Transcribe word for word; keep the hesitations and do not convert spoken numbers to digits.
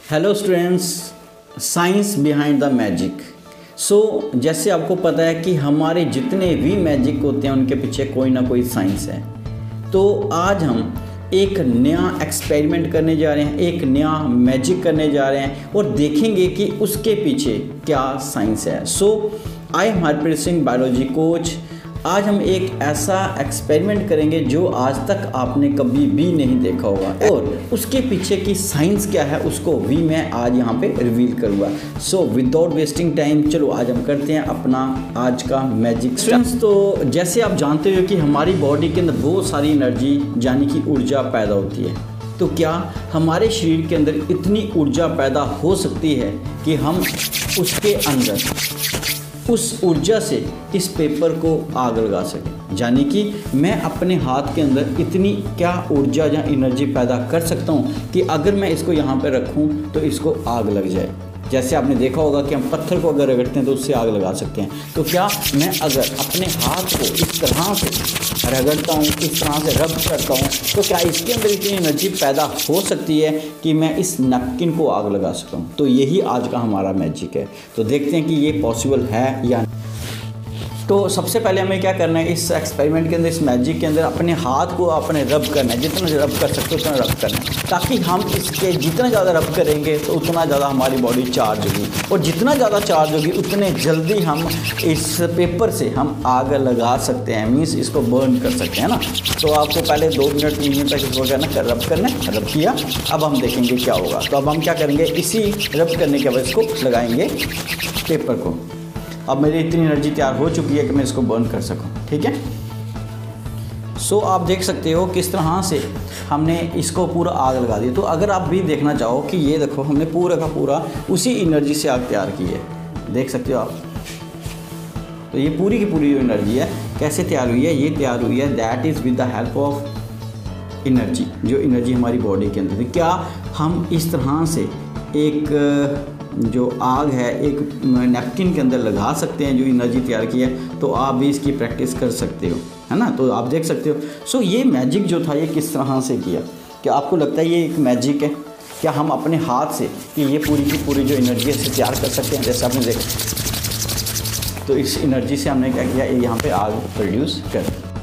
Hello students, science behind the magic. So जैसे आपको पता है कि हमारे जितने भी मैजिक होते हैं उनके पीछे कोई ना कोई साइंस है। तो आज हम एक नया एक्सपेरिमेंट करने जा रहे हैं, एक नया मैजिक करने जा रहे हैं और देखेंगे कि उसके पीछे क्या साइंस है। So I am Harpreet Singh, biology coach. आज हम एक ऐसा एक्सपेरिमेंट करेंगे जो आज तक आपने कभी भी नहीं देखा होगा और उसके पीछे की साइंस क्या है उसको भी मैं आज यहाँ पे रिवील करूँगा। सो विदाउट वेस्टिंग टाइम चलो आज हम करते हैं अपना आज का मैजिक स्टूडेंट्स। तो जैसे आप जानते हो कि हमारी बॉडी के अंदर बहुत सारी एनर्जी यानी कि ऊर्जा पैदा होती है। तो क्या हमारे शरीर के अंदर इतनी ऊर्जा पैदा हो सकती है कि हम उसके अंदर उस ऊर्जा से इस पेपर को आग लगा सकें? यानी कि मैं अपने हाथ के अंदर इतनी क्या ऊर्जा या एनर्जी पैदा कर सकता हूँ कि अगर मैं इसको यहाँ पे रखूँ तो इसको आग लग जाए। जैसे आपने देखा होगा कि हम पत्थर को अगर रगड़ते हैं तो उससे आग लगा सकते हैं। तो क्या मैं अगर अपने हाथ को इस तरह से रगड़ता हूँ, इस तरह से रब करता हूँ, तो क्या इसके अंदर इतनी एनर्जी पैदा हो सकती है कि मैं इस नैपकिन को आग लगा सकूँ? तो यही आज का हमारा मैजिक है। तो देखते हैं कि ये पॉसिबल है या नहीं। तो सबसे पहले हमें क्या करना है, इस एक्सपेरिमेंट के अंदर, इस मैजिक के अंदर अपने हाथ को अपने रब करना है। जितना रब कर सकते हो उतना रब करना है, ताकि हम इसके जितना ज़्यादा रब करेंगे तो उतना ज़्यादा हमारी बॉडी चार्ज होगी और जितना ज़्यादा चार्ज होगी उतने जल्दी हम इस पेपर से हम आग लगा सकते हैं, मीन्स इसको बर्न कर सकते हैं ना। तो आपको पहले दो मिनट तीन मिनट तक इसको करना कर रब करना है। रब किया, अब हम देखेंगे क्या होगा। तो अब हम क्या करेंगे, इसी रब करने के बाद इसको लगाएंगे पेपर को। अब मेरी इतनी एनर्जी तैयार हो चुकी है कि मैं इसको बर्न कर सकूं, ठीक है। सो आप देख सकते हो किस तरह से हमने इसको पूरा आग लगा दी। तो अगर आप भी देखना चाहो कि ये देखो हमने पूरा का पूरा उसी एनर्जी से आग तैयार की है, देख सकते हो आप। तो ये पूरी की पूरी जो एनर्जी है कैसे तैयार हुई है, ये तैयार हुई है that is with the help of energy. जो एनर्जी हमारी बॉडी के अंदर थी, क्या हम इस तरह से एक जो आग है एक नैपकिन के अंदर लगा सकते हैं जो एनर्जी तैयार की है? तो आप भी इसकी प्रैक्टिस कर सकते हो, है ना। तो आप देख सकते हो। सो ये मैजिक जो था ये किस तरह से किया? क्या आपको लगता है ये एक मैजिक है? क्या हम अपने हाथ से कि ये पूरी की पूरी जो एनर्जी है इसे तैयार कर सकते हैं? जैसे आपने देखा, तो इस एनर्जी से हमने क्या किया, यहाँ पे आग प्रोड्यूस कर दी।